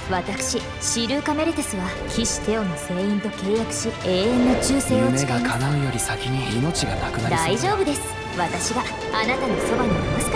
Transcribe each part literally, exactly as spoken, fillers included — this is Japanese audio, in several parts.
私シルーカ・メレテスは騎士テオの聖員と契約し永遠の忠誠を誓います。 夢が叶うより先に命がなくなりそうだ。 大丈夫です。私があなたのそばにいますから。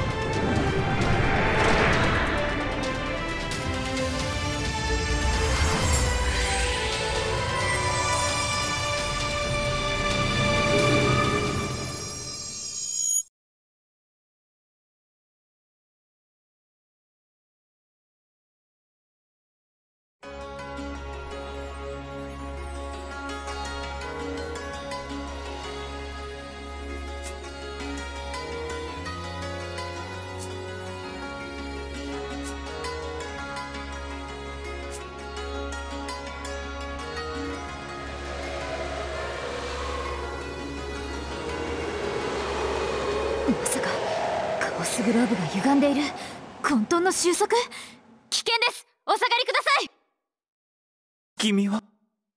まさかカオスグローブが歪んでいる。混沌の収束。危険です。お下がりください。 君は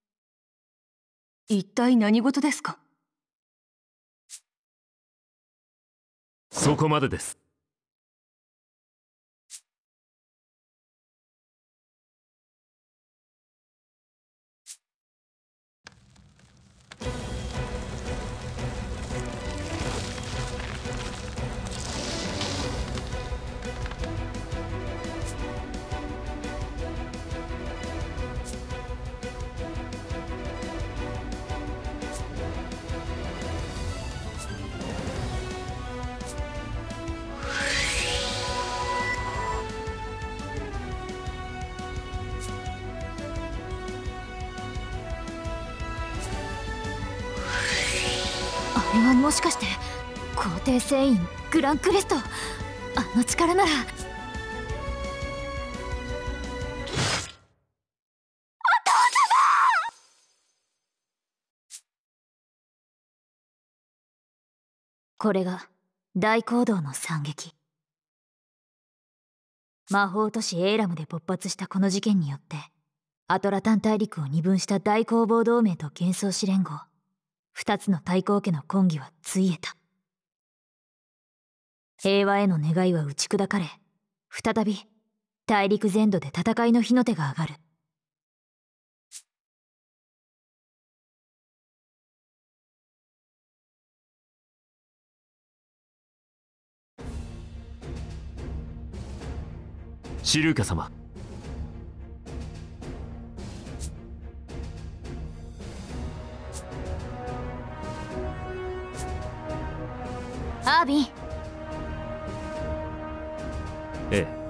一体何事ですか？ そこまでです。 あれはもしかして皇帝聖員グランクレスト。あの力なら。これが大講堂の惨劇。魔法都市エーラムで勃発したこの事件によってアトラタン大陸を二分した大攻防同盟と幻想士連合、二つの大公家の婚儀はついえた。平和への願いは打ち砕かれ、再び大陸全土で戦いの火の手が上がる。 シルーカ様、 アービン。 ええ。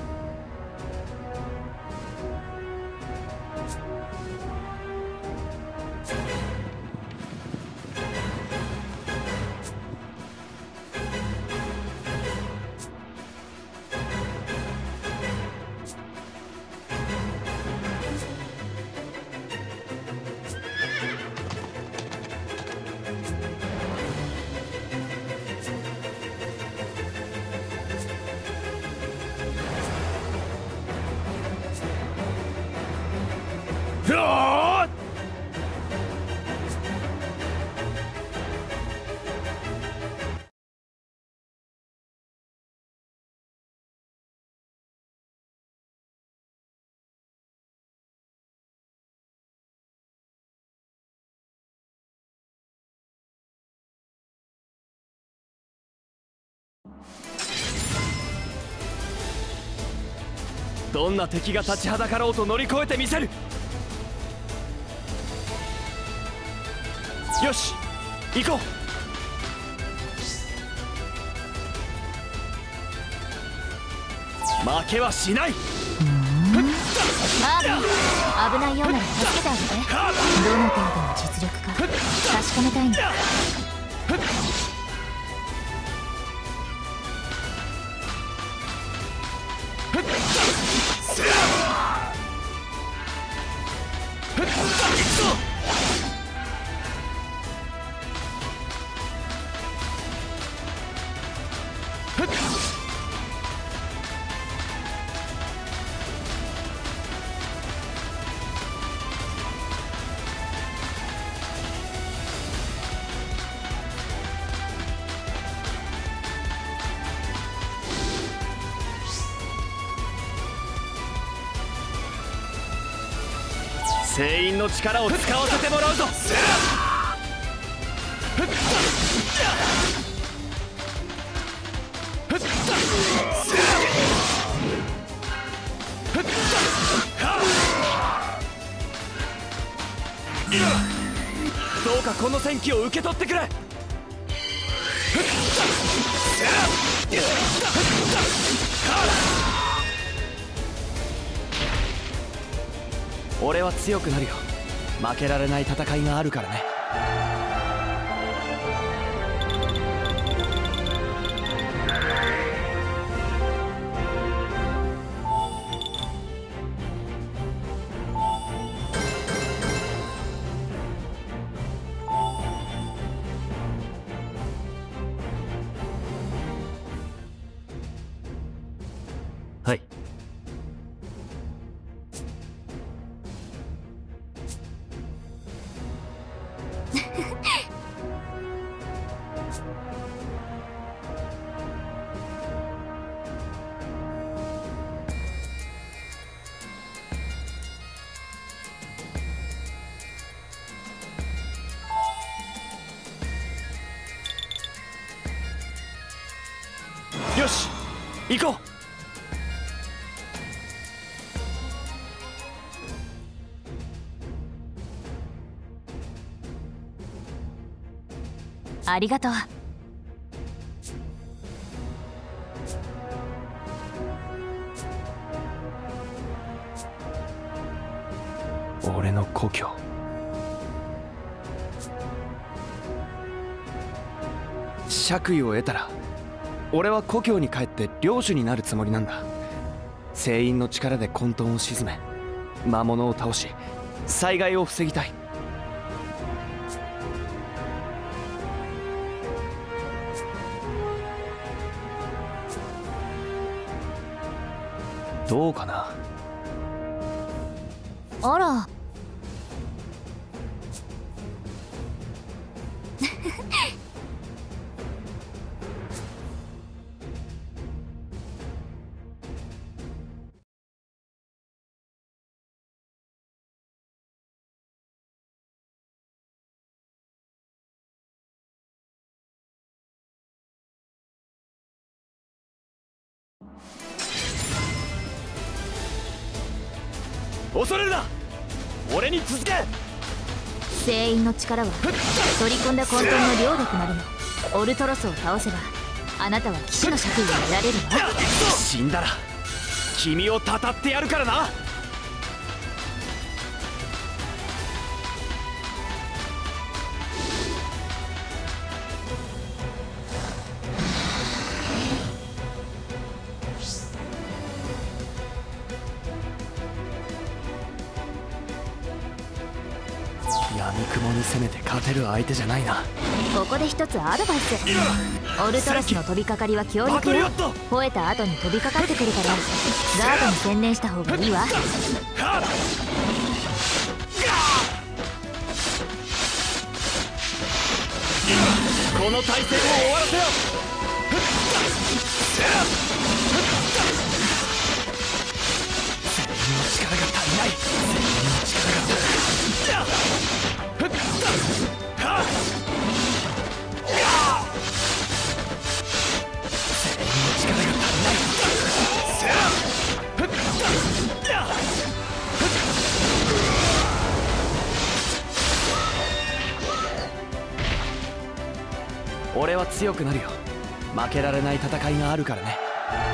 どんな敵が立ちはだかろうと乗り越えてみせる。よし、行こう。負けはしない。 アービン、危ないようなら助けてあげて。どの程度の実力か確かめたいんだ。 聖院の力を使わせてもらうぞ。どうかこの戦機を受け取ってくれ。俺は強くなるよ。負けられない戦いがあるからね。はい。よし、行こう。 ありがとう。 俺の故郷。 爵位を得たら俺は故郷に帰って領主になるつもりなんだ。聖院の力で混沌を鎮め、魔物を倒し、災害を防ぎたい。どうかな。 あら。 恐れるな。俺に続け。 聖院の力は取り込んだ混沌の領力なるの。オルトロスを倒せばあなたは騎士の爵位を得られるの。 死んだら君をたたってやるからな。闇雲に攻めて勝てる相手じゃないな。 ここで一つアドバイス。オルトロスの飛びかかりは強力よ。吠えた後に飛びかかってくるからガードに専念した方がいいわ。 この対戦を終わらせよ。全員の力が足りない。全員の力が足りない。俺は強くなるよ。負けられない戦いがあるからね。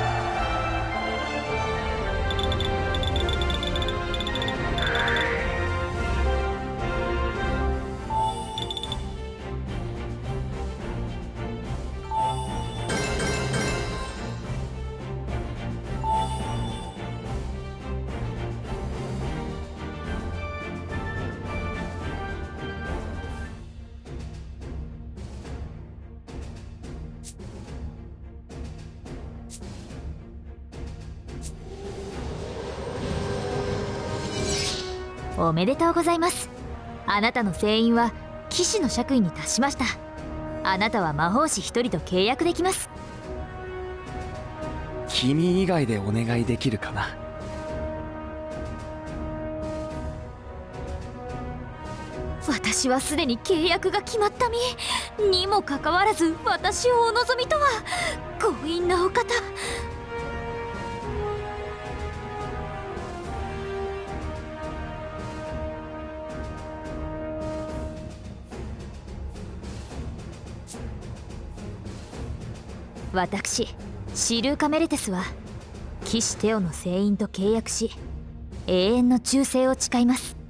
おめでとうございます。あなたの聖院は騎士の爵位に達しました。あなたは魔法師一人と契約できます。 君以外でお願いできるかな。 私はすでに契約が決まった身にもかかわらず、私をお望みとは強引なお方。私シルーカ・メレテスは騎士テオの聖院と契約し、永遠の忠誠を誓います。